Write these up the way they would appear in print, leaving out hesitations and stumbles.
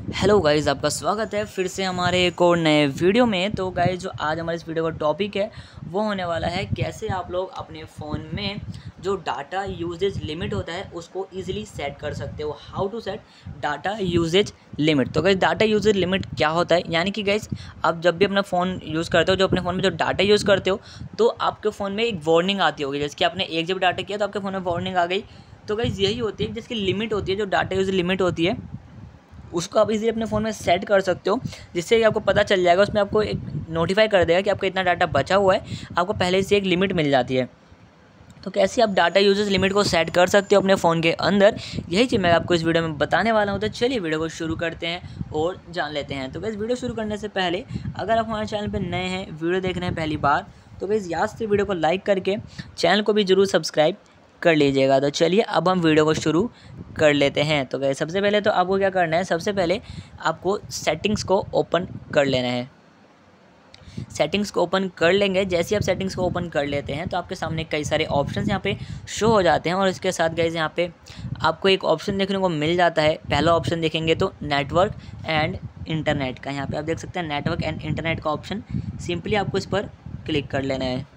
Hello guys, आपका स्वागत है फिर से हमारे एक और नए वीडियो में। तो गाइज़, जो आज हमारे इस वीडियो का टॉपिक है वो होने वाला है कैसे आप लोग अपने फ़ोन में जो डाटा यूजेज लिमिट होता है उसको इजीली सेट कर सकते हो। How to set data usage limit. तो गाइज़, डाटा यूजेज लिमिट क्या होता है, यानी कि गाइज़ आप जब भी अपना फ़ोन यूज़ करते हो, जो अपने फ़ोन में जो डाटा यूज़ करते हो, तो आपके फ़ोन में एक वार्निंग आती होगी। जैसे कि आपने 1 GB डाटा किया तो आपके फ़ोन में वार्निंग आ गई। तो गाइज़ यही होती है जिसकी लिमिट होती है, जो डाटा यूज लिमिट होती है उसको आप इजीली अपने फ़ोन में सेट कर सकते हो, जिससे कि आपको पता चल जाएगा। उसमें आपको एक नोटिफाई कर देगा कि आपका इतना डाटा बचा हुआ है, आपको पहले से एक लिमिट मिल जाती है। तो कैसे आप डाटा यूजेज लिमिट को सेट कर सकते हो अपने फ़ोन के अंदर, यही चीज़ मैं आपको इस वीडियो में बताने वाला हूँ। तो चलिए वीडियो को शुरू करते हैं और जान लेते हैं। तो गाइस, वीडियो शुरू करने से पहले अगर आप हमारे चैनल पर नए हैं, वीडियो देख रहे हैं पहली बार, तो गाइस याद से वीडियो को लाइक करके चैनल को भी ज़रूर सब्सक्राइब कर लीजिएगा। तो चलिए अब हम वीडियो को शुरू कर लेते हैं। तो गाइस, सबसे पहले तो आपको क्या करना है, सबसे पहले आपको सेटिंग्स को ओपन कर लेना है। सेटिंग्स को ओपन कर लेंगे, जैसे आप सेटिंग्स को ओपन कर लेते हैं तो आपके सामने कई सारे ऑप्शंस यहाँ पे शो हो जाते हैं। और इसके साथ गाइस यहाँ पे आपको एक ऑप्शन देखने को मिल जाता है। पहला ऑप्शन देखेंगे तो नेटवर्क एंड इंटरनेट का, यहाँ पे आप देख सकते हैं नेटवर्क एंड इंटरनेट का ऑप्शन। सिंपली आपको इस पर क्लिक कर लेना है।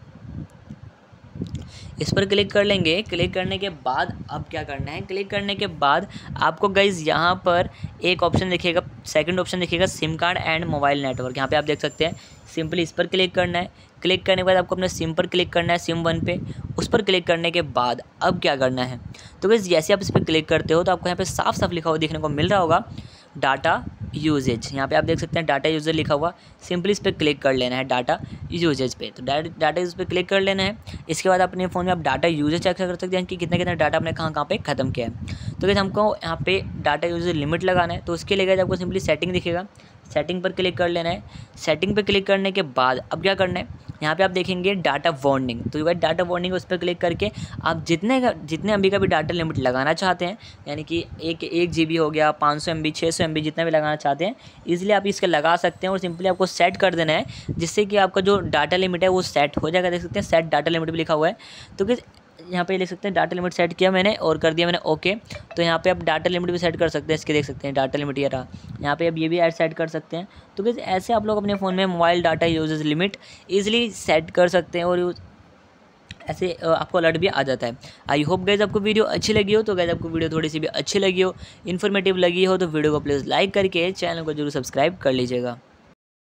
इस पर क्लिक कर लेंगे। क्लिक करने के बाद अब क्या करना है, क्लिक करने के बाद आपको गाइज यहाँ पर एक ऑप्शन दिखेगा, सेकंड ऑप्शन दिखेगा SIM card and mobile network. यहाँ पे आप देख सकते हैं, सिंपली इस पर क्लिक करना है। क्लिक करने के बाद आपको अपने सिम पर क्लिक करना है, सिम 1 पे। उस पर क्लिक करने के बाद अब क्या करना है, तो गाइज जैसे आप इस पर क्लिक करते हो तो आपको यहाँ पे साफ साफ लिखा हुआ देखने को मिल रहा होगा डाटा यूजेज। यहाँ पे आप देख सकते हैं डाटा यूजेज लिखा हुआ। सिंपली इस पर क्लिक कर लेना है डाटा यूजेज पे। तो डाटा यूज पे क्लिक कर लेना है। इसके बाद अपने फ़ोन में आप डाटा यूजेज चेक कर सकते हैं कि कितना कितना डाटा आपने कहाँ पे ख़त्म किया है। तो गाइस, हमको यहाँ पे डाटा यूजेज लिमिट लगाना है। तो उसके लिए गाइस आपको सिंपली सेटिंग दिखेगा, सेटिंग पर क्लिक कर लेना है। सेटिंग पर क्लिक करने के बाद अब क्या करना है, यहाँ पे आप देखेंगे डाटा वार्निंग। तो भाई डाटा वार्निंग उस पर क्लिक करके आप जितने MB का भी डाटा लिमिट लगाना चाहते हैं, यानी कि एक GB हो गया, 500 MB, 600 MB, जितना भी लगाना चाहते हैं इजीली आप इसके लगा सकते हैं। और सिंपली आपको सेट कर देना है, जिससे कि आपका जो डाटा लिमिट है वो सेट हो जाएगा। देख सकते हैं सेट डाटा लिमिट भी लिखा हुआ है। तो किस यहाँ पे लिख सकते हैं डाटा लिमिट सेट किया मैंने और कर दिया मैंने ओके। तो यहाँ पे आप डाटा लिमिट भी सेट कर सकते हैं। इसके देख सकते हैं डाटा लिमिट ये रहा, यहाँ पे आप ये भी ऐड सेट कर सकते हैं। तो किस ऐसे आप लोग अपने फ़ोन में mobile data usage limit easily set कर सकते हैं और ऐसे आपको अलर्ट भी आ जाता है। आई होप गाइज आपको वीडियो अच्छी लगी हो। तो गाइज आपको वीडियो थोड़ी सी भी अच्छी लगी हो, इन्फॉर्मेटिव लगी हो, तो वीडियो को प्लीज़ लाइक करके चैनल को जरूर सब्सक्राइब कर लीजिएगा।